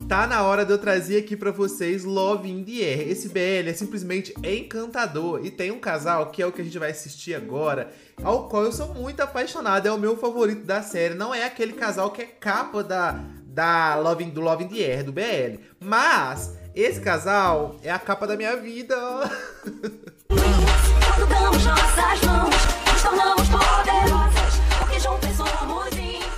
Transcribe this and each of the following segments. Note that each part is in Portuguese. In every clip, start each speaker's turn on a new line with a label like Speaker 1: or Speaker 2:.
Speaker 1: Tá na hora de eu trazer aqui pra vocês Love in the Air. Esse BL é simplesmente encantador e tem um casal que é o que a gente vai assistir agora, ao qual eu sou muito apaixonado, é o meu favorito da série. Não é aquele casal que é capa do Love in the Air, do BL, mas esse casal é a capa da minha vida.
Speaker 2: Quando damos nossas mãos, nos tornamos poderosas, porque juntos somos invencíveis.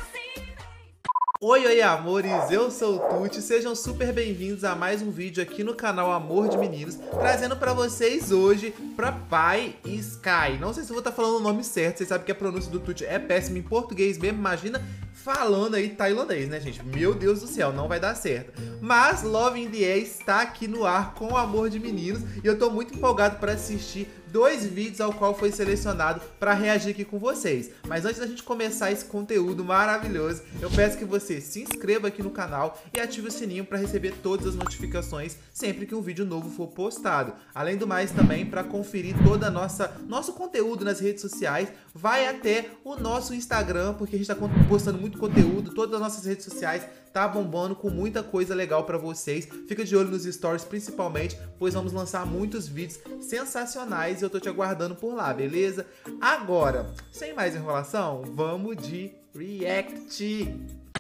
Speaker 1: Oi, amores, eu sou o Tuti, sejam super bem-vindos a mais um vídeo aqui no canal Amor de Meninos, trazendo pra vocês hoje pra Pai Sky. Não sei se eu vou estar falando o nome certo, vocês sabem que a pronúncia do Tuti é péssima em português mesmo, imagina falando aí tailandês, né, gente? Meu Deus do céu, não vai dar certo. Mas Love in the Air está aqui no ar com o Amor de Meninos e eu tô muito empolgado para assistir 2 vídeos ao qual foi selecionado para reagir aqui com vocês. Mas antes da gente começar esse conteúdo maravilhoso, eu peço que você se inscreva aqui no canal e ative o sininho para receber todas as notificações sempre que um vídeo novo for postado. Além do mais, também para conferir toda nosso conteúdo nas redes sociais, vai até o nosso Instagram, porque a gente está postando muito conteúdo, todas as nossas redes sociais tá bombando com muita coisa legal pra vocês. Fica de olho nos stories principalmente, pois vamos lançar muitos vídeos sensacionais e eu tô te aguardando por lá, beleza? Agora, sem mais enrolação, vamos de react.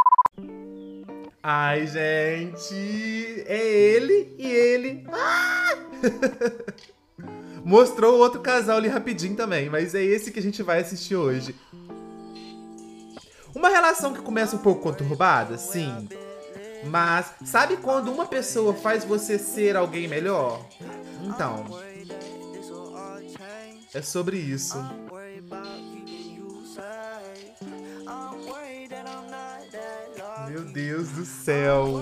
Speaker 1: Ai, gente, é ele e ele. Ah! Mostrou outro casal ali rapidinho também, mas é esse que a gente vai assistir hoje. Uma relação que começa um pouco conturbada, sim. Mas sabe quando uma pessoa faz você ser alguém melhor? Então, é sobre isso. Meu Deus do céu.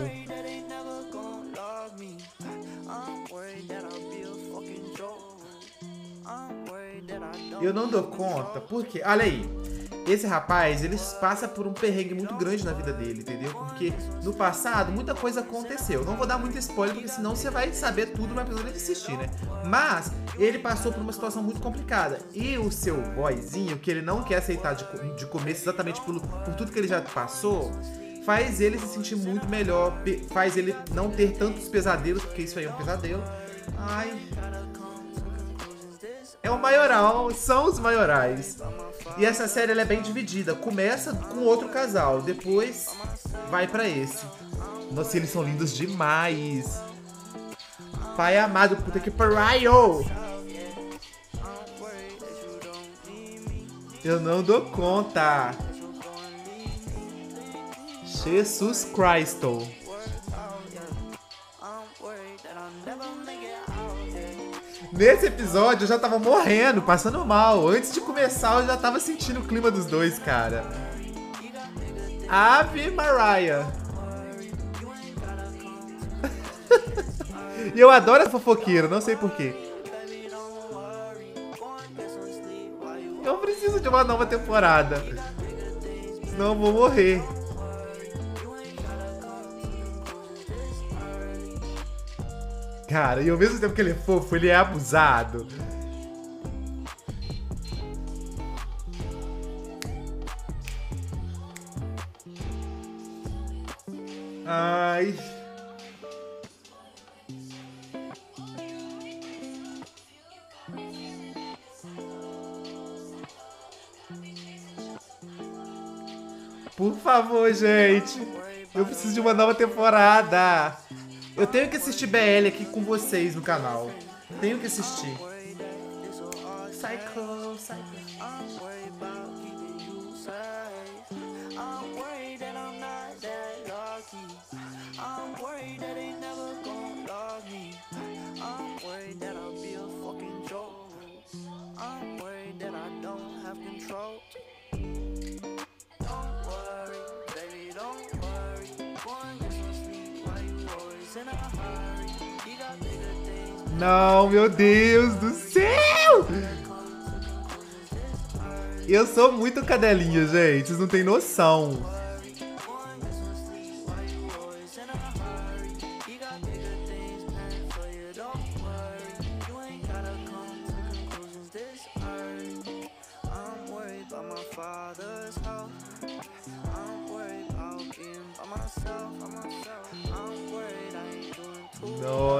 Speaker 1: Eu não dou conta, porque, olha aí, esse rapaz, ele passa por um perrengue muito grande na vida dele, entendeu? Porque no passado, muita coisa aconteceu. Não vou dar muito spoiler, porque senão você vai saber tudo, mas precisa de assistir, né? Mas ele passou por uma situação muito complicada. E o seu boyzinho, que ele não quer aceitar de começo exatamente por tudo que ele já passou, faz ele se sentir muito melhor, faz ele não ter tantos pesadelos, porque isso aí é um pesadelo. Ai... É o maioral, são os maiorais. E essa série ela é bem dividida. Começa com outro casal, depois vai pra esse. Nossa, eles são lindos demais. Pai amado, puta que pariu! Eu não dou conta. Jesus Cristo. Nesse episódio eu já tava morrendo, passando mal. Antes de começar eu já tava sentindo o clima dos dois, cara. Ave Maria. E eu adoro a fofoqueira, não sei porquê. Eu preciso de uma nova temporada, senão eu vou morrer. Cara, e ao mesmo tempo que ele é fofo, ele é abusado. Ai. Por favor, gente. Eu preciso de uma nova temporada. Eu tenho que assistir BL aqui com vocês no canal. Tenho que assistir. Psycho, Psycho. Não, meu Deus do céu! Eu sou muito cadelinha, gente. Vocês não têm noção.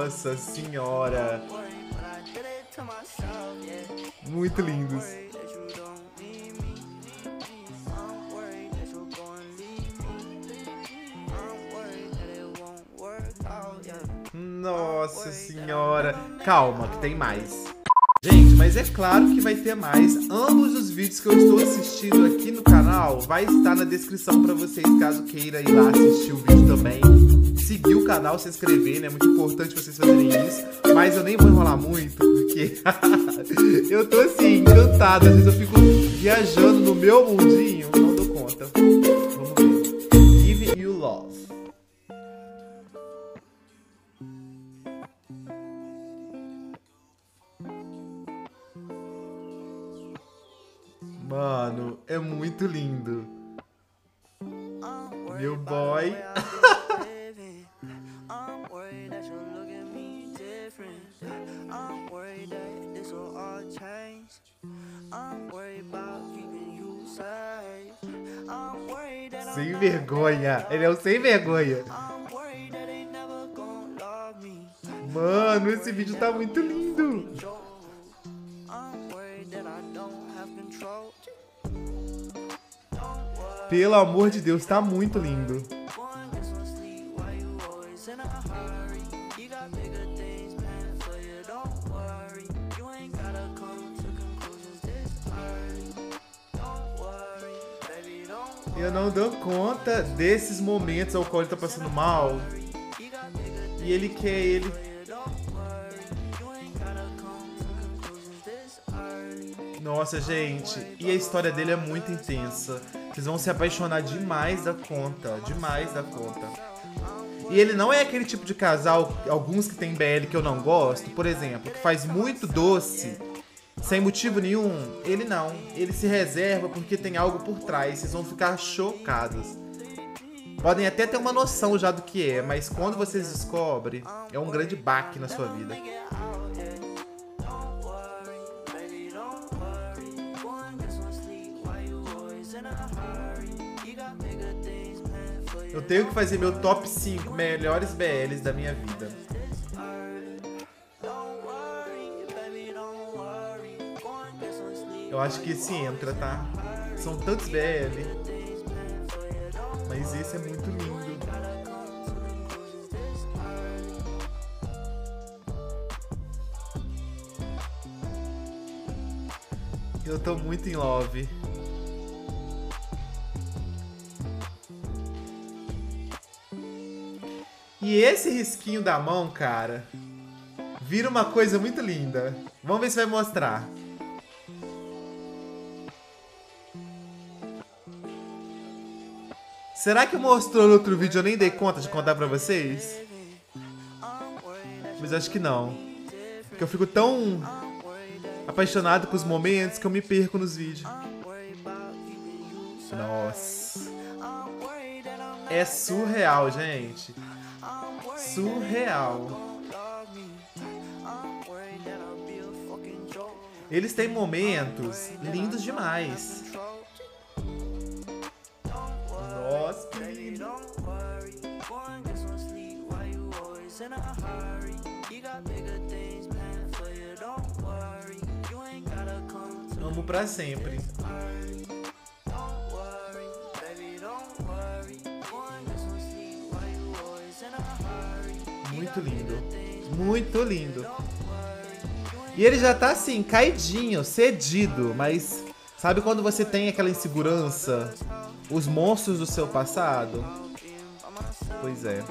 Speaker 1: Nossa senhora. Muito lindos. Nossa senhora. Calma, que tem mais. Gente, mas é claro que vai ter mais. Ambos os vídeos que eu estou assistindo aqui no canal vai estar na descrição pra vocês, caso queira ir lá assistir o vídeo também. Seguir o canal, se inscrever, né? É muito importante vocês fazerem isso. Mas eu nem vou enrolar muito, porque eu tô assim, encantado. Às vezes eu fico viajando no meu mundinho, não dou conta. Vamos ver. Give You Love. Mano, é muito lindo. Meu boy. Sem vergonha. Ele é um sem vergonha. Mano, esse vídeo tá muito lindo. Pelo amor de Deus, tá muito lindo. Eu não dou conta desses momentos ao qual ele tá passando mal. E ele quer ele. Nossa, gente. E a história dele é muito intensa. Vocês vão se apaixonar demais da conta. Demais da conta. E ele não é aquele tipo de casal, alguns que tem BL que eu não gosto, por exemplo, que faz muito doce, sem motivo nenhum. Ele não. Ele se reserva porque tem algo por trás. Vocês vão ficar chocados. Podem até ter uma noção já do que é, mas quando vocês descobrem, é um grande baque na sua vida. Eu tenho que fazer meu top 5 melhores BLs da minha vida. Eu acho que esse entra, tá? São tantos BL. Mas esse é muito lindo. Eu tô muito em love. E esse risquinho da mão, cara, vira uma coisa muito linda. Vamos ver se vai mostrar. Será que mostrou no outro vídeo? Eu nem dei conta de contar pra vocês. Mas acho que não. Porque eu fico tão apaixonado com os momentos que eu me perco nos vídeos. Nossa. É surreal, gente. Surreal. Eles têm momentos lindos demais. Nossa, que lindo. Amo pra sempre. Muito lindo. Muito lindo. E ele já tá assim, caidinho, cedido. Mas sabe quando você tem aquela insegurança? Os monstros do seu passado? Pois é.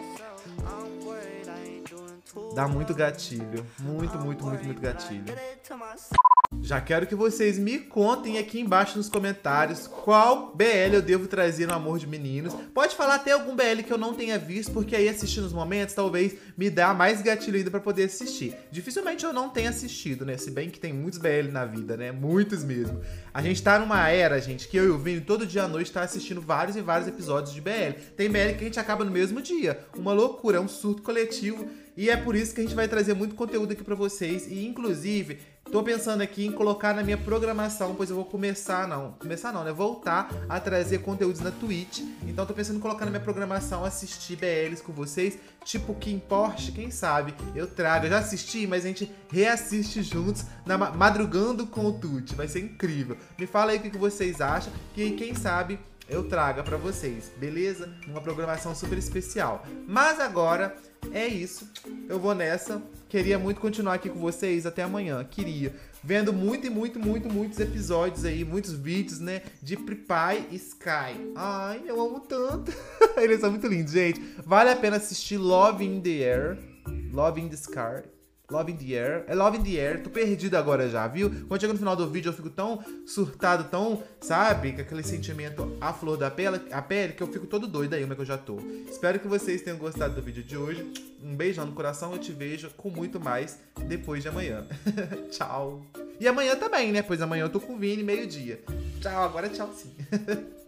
Speaker 1: Dá muito gatilho. Muito, muito, muito, muito gatilho. Já quero que vocês me contem aqui embaixo nos comentários qual BL eu devo trazer no Amor de Meninos. Pode falar até algum BL que eu não tenha visto, porque aí assistindo os momentos talvez me dá mais gatilho ainda pra poder assistir. Dificilmente eu não tenha assistido, né? Se bem que tem muitos BL na vida, né? Muitos mesmo. A gente tá numa era, gente, que eu e o Vini todo dia à noite tá assistindo vários e vários episódios de BL. Tem BL que a gente acaba no mesmo dia. Uma loucura, é um surto coletivo. E é por isso que a gente vai trazer muito conteúdo aqui pra vocês. E inclusive, Tô pensando aqui em colocar na minha programação, pois eu vou começar não, né? Voltar a trazer conteúdos na Twitch. Então tô pensando em colocar na minha programação, assistir BLs com vocês, tipo Kim Porsche, quem sabe eu trago. Eu já assisti, mas a gente reassiste juntos, madrugando com o Tuti. Vai ser incrível. Me fala aí o que vocês acham, que quem sabe eu traga pra vocês, beleza? Uma programação super especial. Mas agora é isso, eu vou nessa. Queria muito continuar aqui com vocês até amanhã, queria. Vendo muitos episódios aí, muitos vídeos, né, de PewDiePie e Sky. Ai, eu amo tanto. Eles são muito lindos, gente. Vale a pena assistir Love in the Air, Love in the Sky. Love in the Air. É Love in the Air. Tô perdido agora já, viu? Quando chega no final do vídeo eu fico tão surtado, tão, sabe? Com aquele sentimento à flor da pele, que eu fico todo doido aí, como é que eu já tô. Espero que vocês tenham gostado do vídeo de hoje. Um beijão no coração. Eu te vejo com muito mais depois de amanhã. Tchau. E amanhã também, né? Pois amanhã eu tô com o Vini, meio-dia. Tchau. Agora tchau sim.